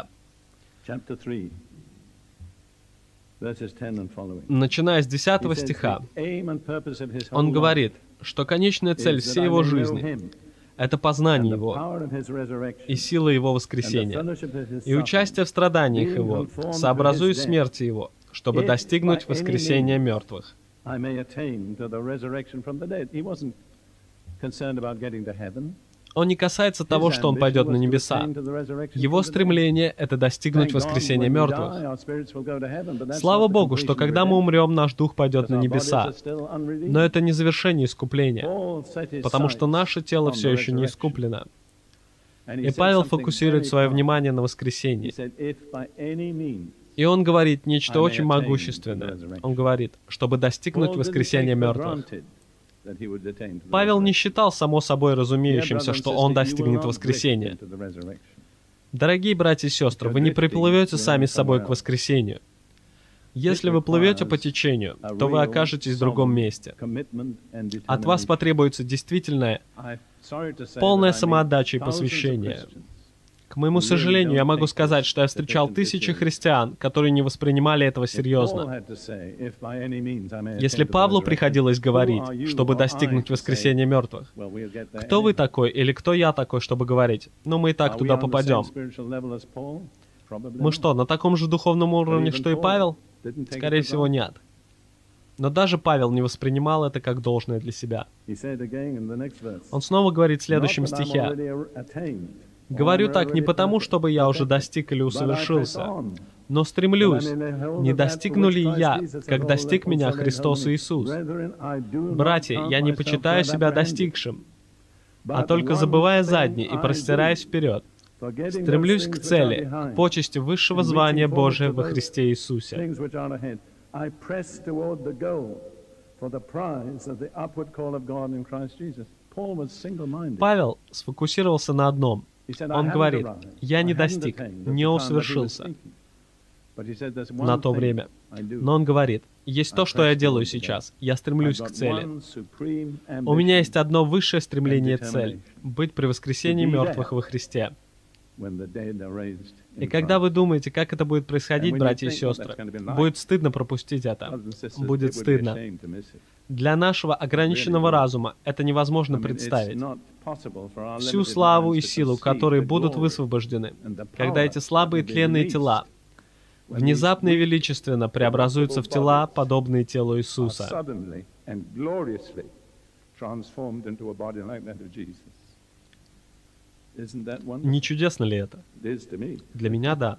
Начиная с 10 стиха, он говорит, что конечная цель всей его жизни — это познание Его и сила Его воскресения, и участие в страданиях Его, сообразуясь смерти Его, чтобы достигнуть воскресения мертвых. Он не касается того, что он пойдет на небеса. Его стремление — это достигнуть воскресения мертвых. Слава Богу, что когда мы умрем, наш дух пойдет на небеса. Но это не завершение искупления, потому что наше тело все еще не искуплено. И Павел фокусирует свое внимание на воскресении. И он говорит нечто очень могущественное. Он говорит, чтобы достигнуть воскресения мертвых. Павел не считал само собой разумеющимся, что он достигнет воскресения. Дорогие братья и сестры, вы не приплывете сами с собой к воскресению. Если вы плывете по течению, то вы окажетесь в другом месте. От вас потребуется действительное, полная самоотдача и посвящение. К моему сожалению, я могу сказать, что я встречал тысячи христиан, которые не воспринимали этого серьезно. Если Павлу приходилось говорить, чтобы достигнуть воскресения мертвых, кто вы такой или кто я такой, чтобы говорить, ну мы и так туда попадем? Мы что, на таком же духовном уровне, что и Павел? Скорее всего, нет. Но даже Павел не воспринимал это как должное для себя. Он снова говорит в следующем стихе: «Говорю так не потому, чтобы я уже достиг или усовершился, но стремлюсь, не достигну ли я, как достиг меня Христос Иисус. Братья, я не почитаю себя достигшим, а только забывая заднее и простираясь вперед, стремлюсь к цели, к почести высшего звания Божия во Христе Иисусе». Павел сфокусировался на одном. Он говорит: «Я не достиг, не усовершился на то время». Но он говорит: «Есть то, что я делаю сейчас. Я стремлюсь к цели. У меня есть одно высшее стремление — цель — быть при воскресении мертвых во Христе». И когда вы думаете, как это будет происходить, братья и сестры, будет стыдно пропустить это. Будет стыдно. Для нашего ограниченного разума это невозможно представить. Всю славу и силу, которые будут высвобождены, когда эти слабые тленные тела внезапно и величественно преобразуются в тела, подобные телу Иисуса. Не чудесно ли это? Для меня — да.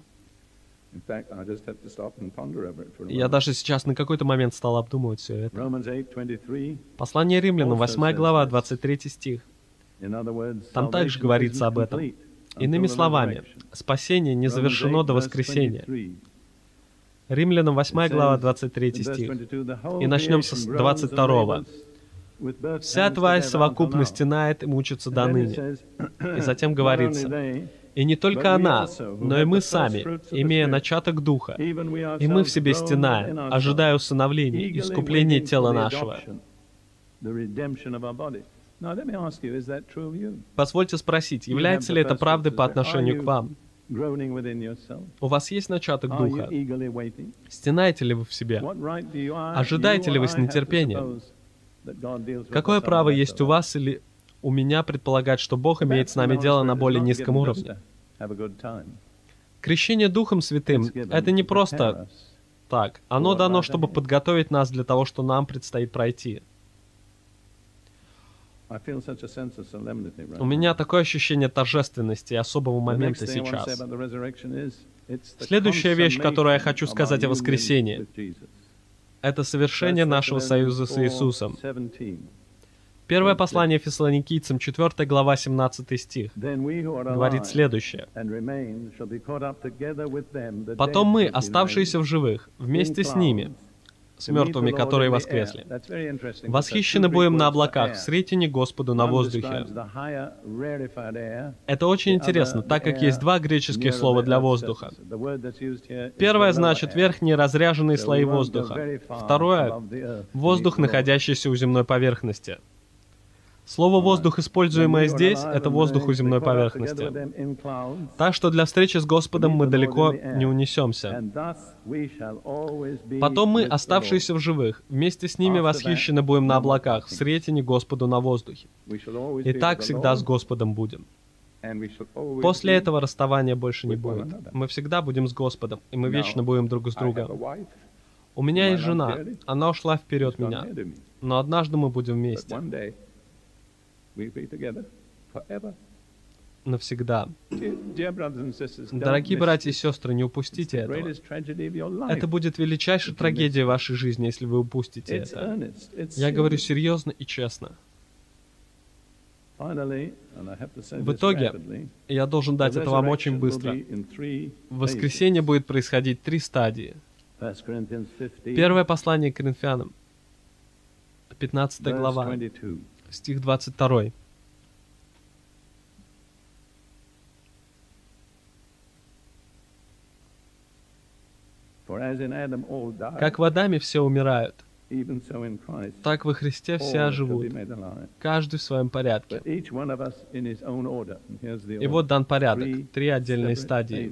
Я даже сейчас на какой-то момент стал обдумывать все это. Послание Римлянам, 8 глава, 23 стих. Там также говорится об этом. Иными словами, спасение не завершено до воскресения. Римлянам 8 глава, 23 стих. И начнем с 22. «Вся твоя совокупность стенает и мучится до ныне». И затем говорится: «И не только она, но и мы сами, имея начаток Духа, и мы в себе стенаем, ожидая усыновления, искупления тела нашего». Позвольте спросить, является ли это правдой по отношению к вам? У вас есть начаток Духа? Стенаете ли вы в себе? Ожидаете ли вы с нетерпением? Какое право есть у вас или у меня предполагать, что Бог имеет с нами дело на более низком уровне? Крещение Духом Святым — это не просто так. Оно дано, чтобы подготовить нас для того, что нам предстоит пройти. У меня такое ощущение торжественности и особого момента сейчас. Следующая вещь, которую я хочу сказать о воскресении, это совершение нашего союза с Иисусом. Первое послание Фессалоникийцам, 4 глава, 17 стих, говорит следующее. «Потом мы, оставшиеся в живых, вместе с ними, с мертвыми, которые воскресли, восхищены будем на облаках, встретени Господу на воздухе». Это очень интересно, так как есть два греческих слова для воздуха. Первое значит верхние разряженные слои воздуха. Второе — воздух, находящийся у земной поверхности. Слово «воздух», используемое здесь, это воздух у земной поверхности. Так что для встречи с Господом мы далеко не унесемся. Потом мы, оставшиеся в живых, вместе с ними восхищены будем на облаках, встретени Господу на воздухе. И так всегда с Господом будем. После этого расставания больше не будет. Мы всегда будем с Господом, и мы вечно будем друг с другом. У меня есть жена, она ушла вперед меня, но однажды мы будем вместе. Навсегда. Дорогие братья и сестры, не упустите этого. Это будет величайшей трагедией в вашей жизни, если вы упустите это. Я говорю серьезно и честно. В итоге, я должен дать это вам очень быстро. В воскресенье будет происходить 3 стадии. Первое послание к Коринфянам, 15 глава, стих 22. «Как в Адаме все умирают, так во Христе все оживут, каждый в своем порядке». И вот дан порядок, 3 отдельные стадии.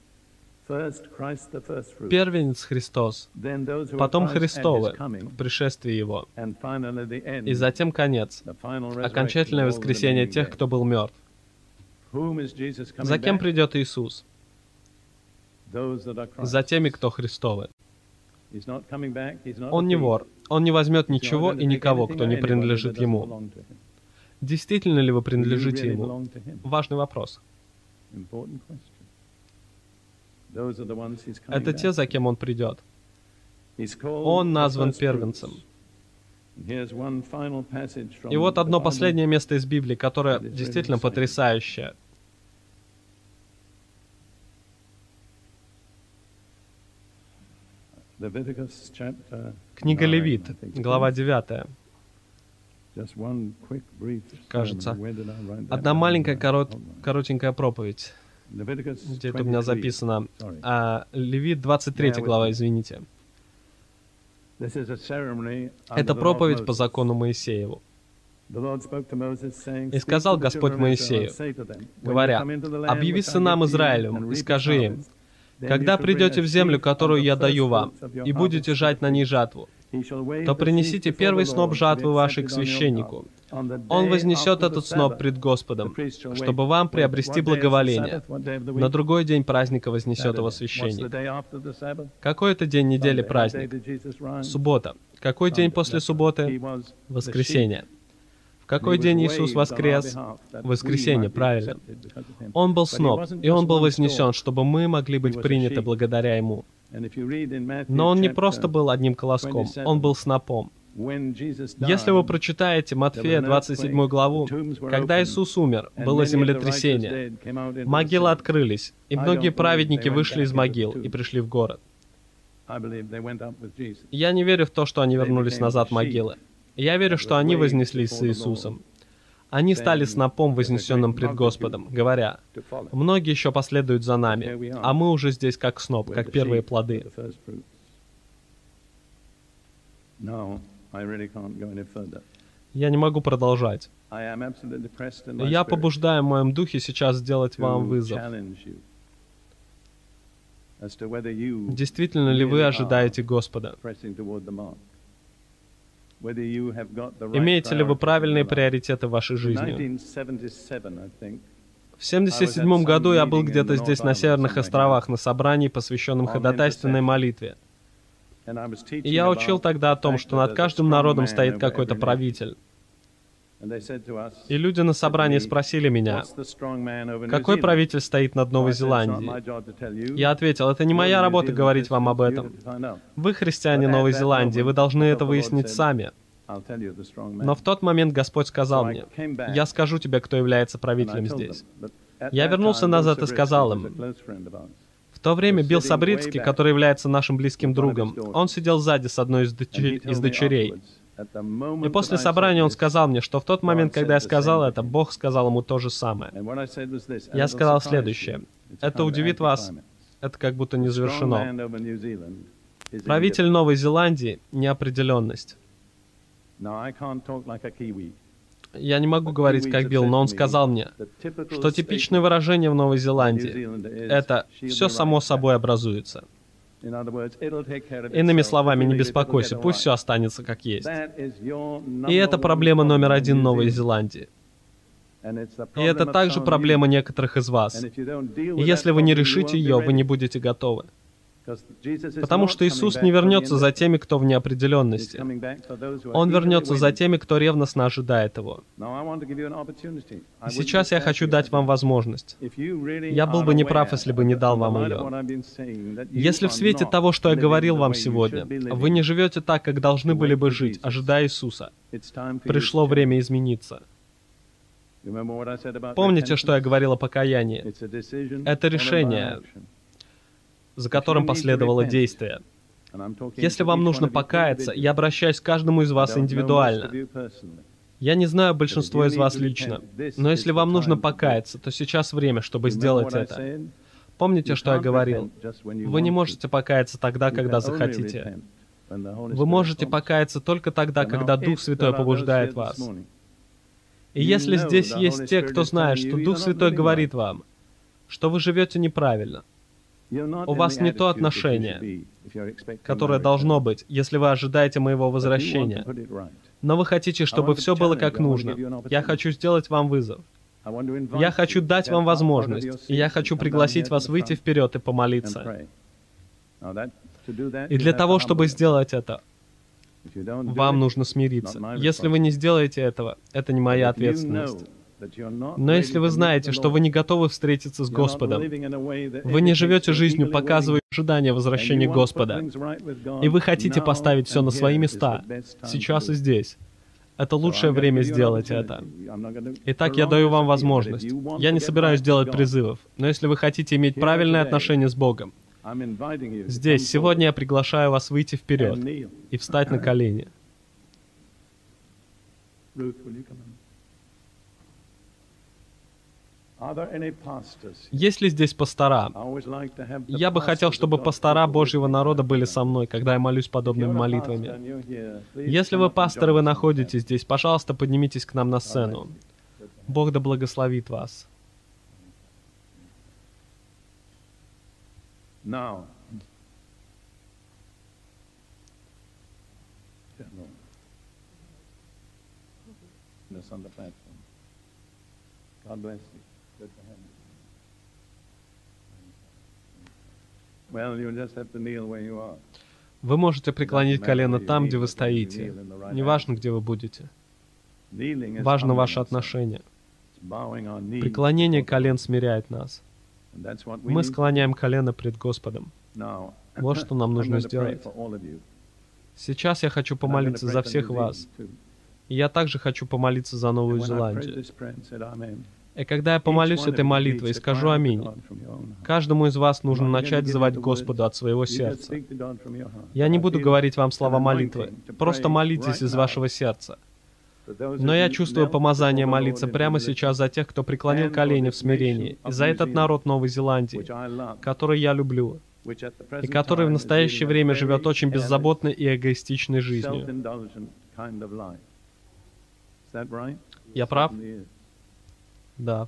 Первенец Христос, потом Христовы в пришествии Его, и затем конец, окончательное воскресение тех, кто был мертв. За кем придет Иисус? За теми, кто Христовы. Он не вор, Он не возьмет ничего и никого, кто не принадлежит Ему. Действительно ли вы принадлежите Ему? Важный вопрос. Это те, за кем Он придет. Он назван первенцем. И вот одно последнее место из Библии, которое действительно потрясающее. Книга Левит, глава 9. Кажется, одна маленькая коротенькая проповедь. Где это у меня записано? Левит, 23 глава, извините. Это проповедь по закону Моисееву. «И сказал Господь Моисею, говоря: объяви сынам Израилевым и скажи им: когда придете в землю, которую я даю вам, и будете жать на ней жатву, то принесите первый сноп жатвы вашей к священнику. Он вознесет этот сноп пред Господом, чтобы вам приобрести благоволение. На другой день праздника вознесет его священник. Какой это день недели праздник? Суббота. Какой день после субботы? Воскресенье. В какой день Иисус воскрес? Воскресенье, правильно. Он был сноп, и Он был вознесен, чтобы мы могли быть приняты благодаря Ему. Но Он не просто был одним колоском, Он был снопом. Если вы прочитаете Матфея 27 главу, когда Иисус умер, было землетрясение, могилы открылись, и многие праведники вышли из могил и пришли в город. Я не верю в то, что они вернулись назад в могилы. Я верю, что они вознеслись с Иисусом. Они стали снопом, вознесенным пред Господом, говоря: «Многие еще последуют за нами, а мы уже здесь как сноп, как первые плоды». Я не могу продолжать. Я побуждаю в моем духе сейчас сделать вам вызов. Действительно ли вы ожидаете Господа? Имеете ли вы правильные приоритеты в вашей жизни? В 1977 году я был где-то здесь, на Северных островах, на собрании, посвященном ходатайственной молитве. И я учил тогда о том, что над каждым народом стоит какой-то правитель. И люди на собрании спросили меня: «Какой правитель стоит над Новой Зеландией?» Я ответил: «Это не моя работа говорить вам об этом. Вы христиане Новой Зеландии, вы должны это выяснить сами». Но в тот момент Господь сказал мне: «Я скажу тебе, кто является правителем здесь». Я вернулся назад и сказал им. В то время Билл Сабрицкий, который является нашим близким другом, он сидел сзади с одной из дочерей. И после собрания он сказал мне, что в тот момент, когда я сказал это, Бог сказал ему то же самое. Я сказал следующее: «Это удивит вас, это как будто не завершено. Правитель Новой Зеландии — неопределенность». Я не могу говорить как Билл, но он сказал мне, что типичное выражение в Новой Зеландии — это «все само собой образуется». Иными словами, не беспокойся, пусть все останется как есть. И это проблема номер один Новой Зеландии. И это также проблема некоторых из вас. И если вы не решите ее, вы не будете готовы. Потому что Иисус не вернется за теми, кто в неопределенности. Он вернется за теми, кто ревностно ожидает Его. И сейчас я хочу дать вам возможность. Я был бы неправ, если бы не дал вам ее. Если в свете того, что я говорил вам сегодня, вы не живете так, как должны были бы жить, ожидая Иисуса, пришло время измениться. Помните, что я говорил о покаянии? Это решение, за которым последовало действие. Если вам нужно покаяться, я обращаюсь к каждому из вас индивидуально. Я не знаю большинство из вас лично, но если вам нужно покаяться, то сейчас время, чтобы сделать это. Помните, что я говорил? Вы не можете покаяться тогда, когда захотите. Вы можете покаяться только тогда, когда Дух Святой побуждает вас. И если здесь есть те, кто знает, что Дух Святой говорит вам, что вы живете неправильно, у вас не то отношение, которое должно быть, если вы ожидаете моего возвращения. Но вы хотите, чтобы все было как нужно. Я хочу сделать вам вызов. Я хочу дать вам возможность, и я хочу пригласить вас выйти вперед и помолиться. И для того, чтобы сделать это, вам нужно смириться. Если вы не сделаете этого, это не моя ответственность. Но если вы знаете, что вы не готовы встретиться с Господом, вы не живете жизнью, показывая ожидание возвращения Господа, и вы хотите поставить все на свои места, сейчас и здесь, это лучшее время сделать это. Итак, я даю вам возможность. Я не собираюсь делать призывов, но если вы хотите иметь правильное отношение с Богом, здесь, сегодня я приглашаю вас выйти вперед и встать на колени. Есть ли здесь пастора? Я бы хотел, чтобы пастора Божьего народа были со мной, когда я молюсь подобными молитвами. Если вы пасторы, вы находитесь здесь, пожалуйста, поднимитесь к нам на сцену. Бог да благословит вас. us on the platform. God bless you. Good to have you. Well, you just have to kneel where you are. Вы можете преклонить колено там, где вы стоите. Неважно, где вы будете. Важно ваше отношение. Преклонение колен смиряет нас. Мы склоняем колено пред Господом. Вот что нам нужно сделать. Сейчас я хочу помолиться за всех вас. И я также хочу помолиться за Новую Зеландию. И когда я помолюсь этой молитвой и скажу «Аминь», каждому из вас нужно начать звать Господа от своего сердца. Я не буду говорить вам слова молитвы, просто молитесь из вашего сердца. Но я чувствую помазание молиться прямо сейчас за тех, кто преклонил колени в смирении, и за этот народ Новой Зеландии, который я люблю, и который в настоящее время живет очень беззаботной и эгоистичной жизнью. Я прав? Да.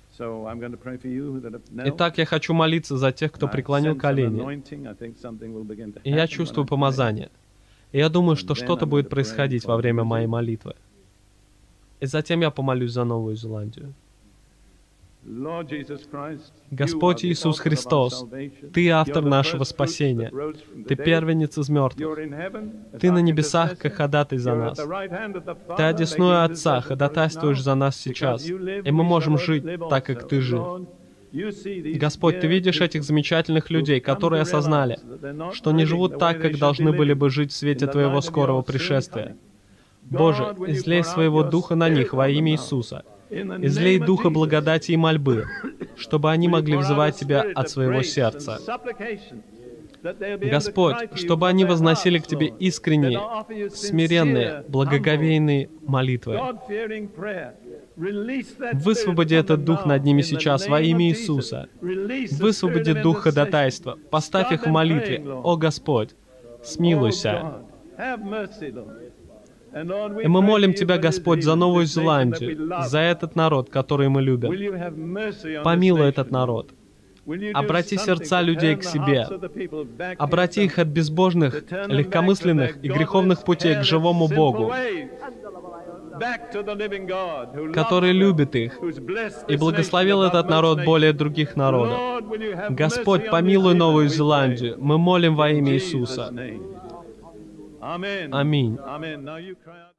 Итак, я хочу молиться за тех, кто преклонил колени. И я чувствую помазание. И я думаю, что что-то будет происходить во время моей молитвы. И затем я помолюсь за Новую Зеландию. Господь Иисус Христос, Ты автор нашего спасения. Ты первенец из мертвых. Ты на небесах, как ходатай за нас. Ты одесную Отца ходатайствуешь за нас сейчас, и мы можем жить так, как Ты жил. Господь, Ты видишь этих замечательных людей, которые осознали, что не живут так, как должны были бы жить в свете Твоего скорого пришествия. Боже, излей Своего Духа на них во имя Иисуса. Излей Духа благодати и мольбы, чтобы они могли взывать Тебя от своего сердца. Господь, чтобы они возносили к Тебе искренние, смиренные, благоговейные молитвы. Высвободи этот Дух над ними сейчас во имя Иисуса. Высвободи Дух ходатайства. Поставь их в молитве. О Господь, смилуйся. И мы молим Тебя, Господь, за Новую Зеландию, за этот народ, который мы любим. Помилуй этот народ. Обрати сердца людей к Себе. Обрати их от безбожных, легкомысленных и греховных путей к живому Богу, который любит их и благословил этот народ более других народов. Господь, помилуй Новую Зеландию. Мы молим во имя Иисуса. Аминь.